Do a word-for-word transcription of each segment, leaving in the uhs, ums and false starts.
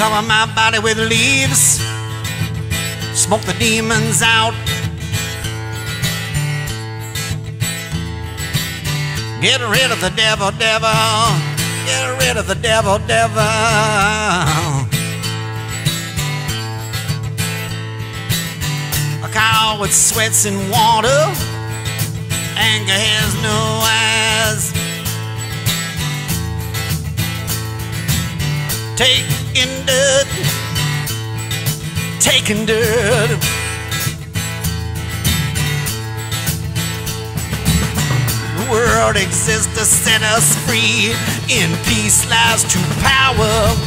cover my body with leaves, smoke the demons out. Get rid of the devil, devil. Get rid of the devil, devil. A cow with sweats and water, anger has no eyes. Taking dirt, taking dirt. The world exists to set us free. In peace lies true power.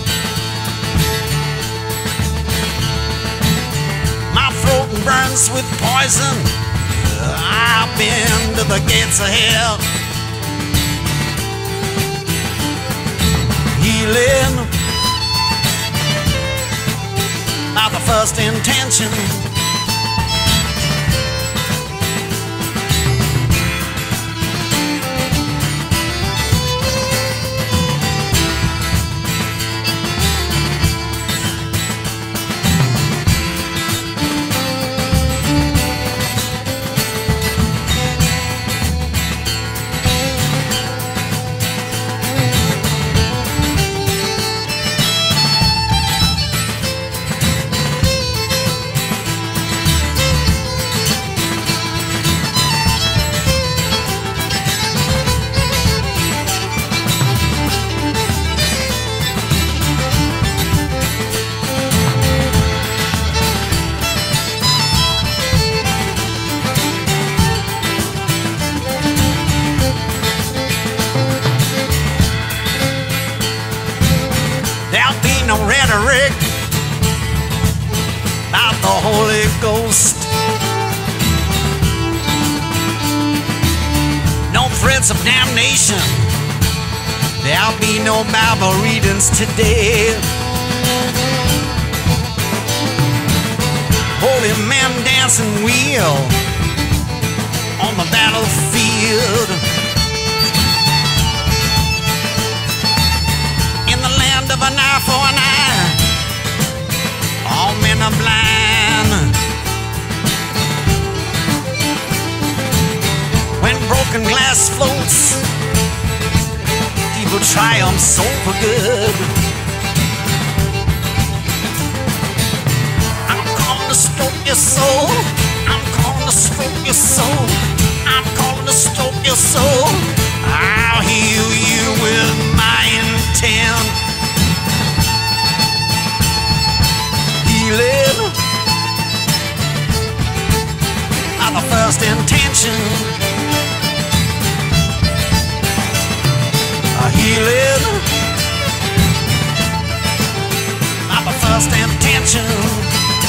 My throat burns with poison. I've been to the gates of hell. Healing by the first intention. There'll be no rhetoric about the Holy Ghost. No threats of damnation. There'll be no Bible readings today. Holy men dance and wheel on the battlefield. Of an eye for an eye, all men are blind. When broken glass floats, evil triumphs so for good. I'm calling to stroke your soul. I'm calling to stroke your soul. I'm calling to stroke your soul. I'll heal you with my intent. Healing by the first intention. A healing by the first intention.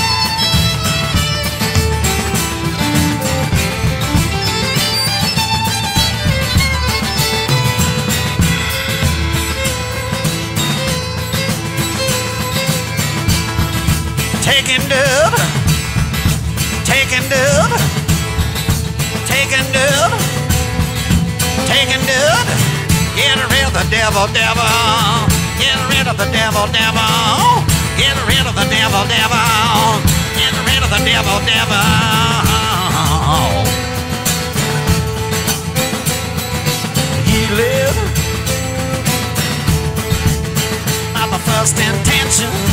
Taking dub, taking dub, taking dub, taking dub. Get rid of the devil, devil. Get rid of the devil, devil. Get rid of the devil, devil. Get rid of the devil, devil. Healing by the first intention.